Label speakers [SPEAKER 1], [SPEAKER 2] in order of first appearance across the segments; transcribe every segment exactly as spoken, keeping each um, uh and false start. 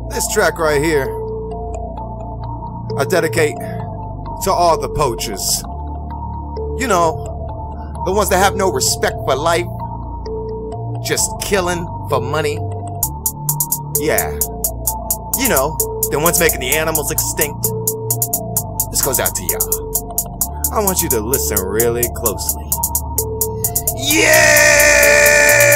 [SPEAKER 1] This track right here, I dedicate to all the poachers. You know, the ones that have no respect for life, just killing for money. Yeah, you know, the ones making the animals extinct. This goes out to y'all. I want you to listen really closely. Yeah!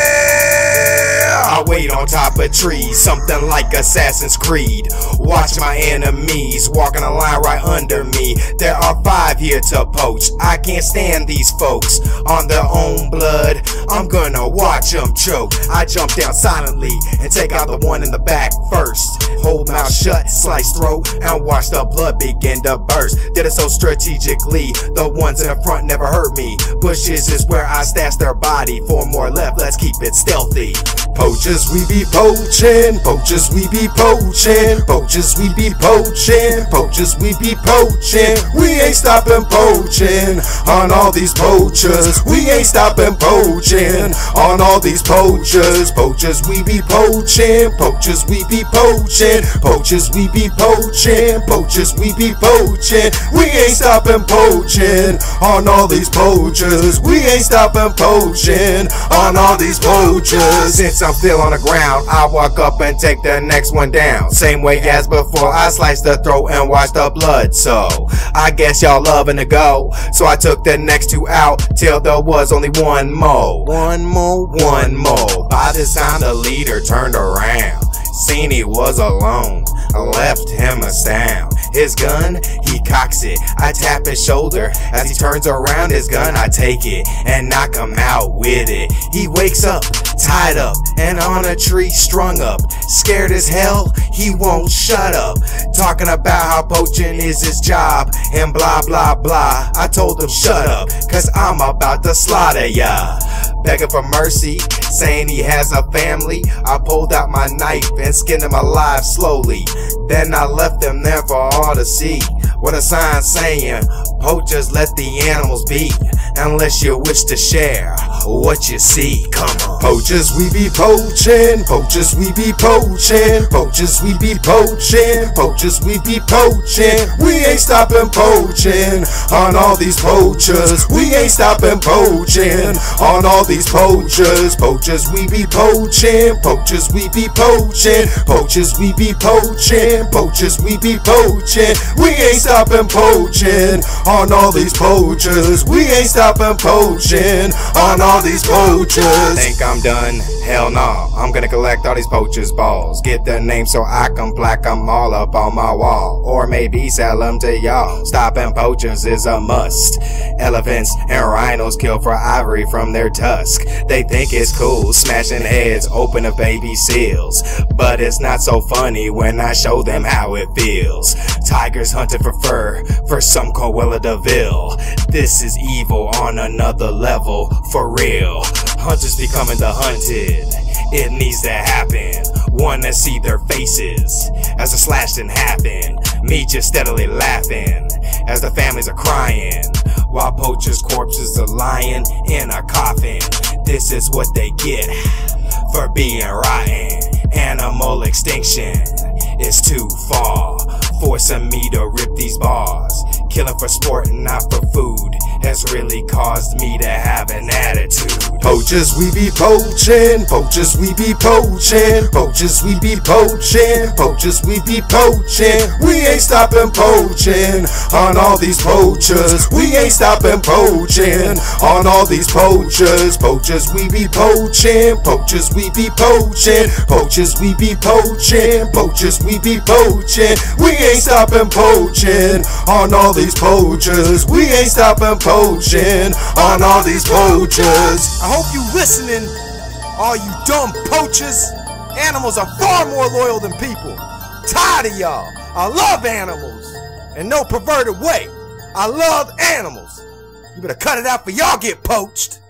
[SPEAKER 1] I wait on top of trees, something like Assassin's Creed. Watch my enemies walking a line right under me. There are five here to poach. I can't stand these folks on their own blood. I'm gonna watch them choke. I jump down silently and take out the one in the back first. Hold mouth shut, slice throat, and watch the blood begin to burst. Did it so strategically, the ones in the front never hurt me. Bushes is where I stash their body. Four more left, let's keep it stealthy. Poachers, we be poaching. Poachers, we be poaching. Poachers, we be poaching. Poachers, we be poaching. We ain't stopping poaching on all these poachers. We ain't stopping poaching on all these poachers. Poachers, we be poaching. Poachers, we be poaching. Poachers, we be poaching. Poachers, we be poaching. We ain't stopping poaching on all these poachers. We ain't stopping poaching on all these poachers. Since I'm still on the ground, I walk up and take the next one down. Same way as before, I slice the throat and watch the blood. So I guess y'all loving to go. So I took the next two out till there was only one more. One more, one more. By this time the leader turned around, seen he was alone, left him astounded. His gun, he cocks it. I tap his shoulder as he turns around his gun. I take it and knock him out with it. He wakes up, tied up, and on a tree strung up. Scared as hell, he won't shut up. Talking about how poaching is his job and blah blah blah. I told him shut up, cause I'm about to slaughter ya. Begging for mercy, saying he has a family. I pulled out my knife and skinned him alive slowly. Then I left him there for all to see. What a sign saying, poachers let the animals be, unless you wish to share what you see. Come on. Poachers, we be poaching. Poachers, we be poaching. Poachers, we be poaching. Poachers, we be poaching. We ain't stopping poaching on all these poachers. We ain't stopping poaching on all these poachers. Poachers, we be poaching. Poachers, we be poaching. Poachers, we be poaching. Poachers, we be poaching. We ain't stopping poaching on all these poachers. We ain't stopping poaching on all these poachers. Think I'm done? Hell no. I'm gonna collect all these poachers' balls. Get their names so I can plaque them all up on my wall. Or maybe sell them to y'all. Stopping poachers is a must. Elephants and rhinos kill for ivory from their tusk. They think it's cool smashing heads open of baby seals, but it's not so funny when I show them how it feels. Tigers hunting for fur for some Cruella de Vil. This is evil on another level, for real. Hunters becoming the hunted. It needs to happen. Wanna see their faces as they're slashed in half in. Me just steadily laughing as the families are crying, while poachers' corpses are lying in a coffin. This is what they get for being rotten. Animal extinction is too far, forcing me to rip these bars. Killing for sport and not for food has really caused me to have an attitude. Poachers, we be poaching. Poachers, we be poaching. Poachers, we be poaching. Poachers, we be poaching. We ain't stopping poaching on all these poachers. We ain't stopping poaching on all these poachers. Poachers, we be poaching. Poachers, we be poaching. Poachers, we be poaching. Poachers, we be poaching. We ain't stopping poaching on all these poachers. We ain't stopping poaching on all these poachers. I hope you listening, all you dumb poachers. Animals are far more loyal than people. Tired of y'all. I love animals in no perverted way. I love animals. You better cut it out for y'all get poached.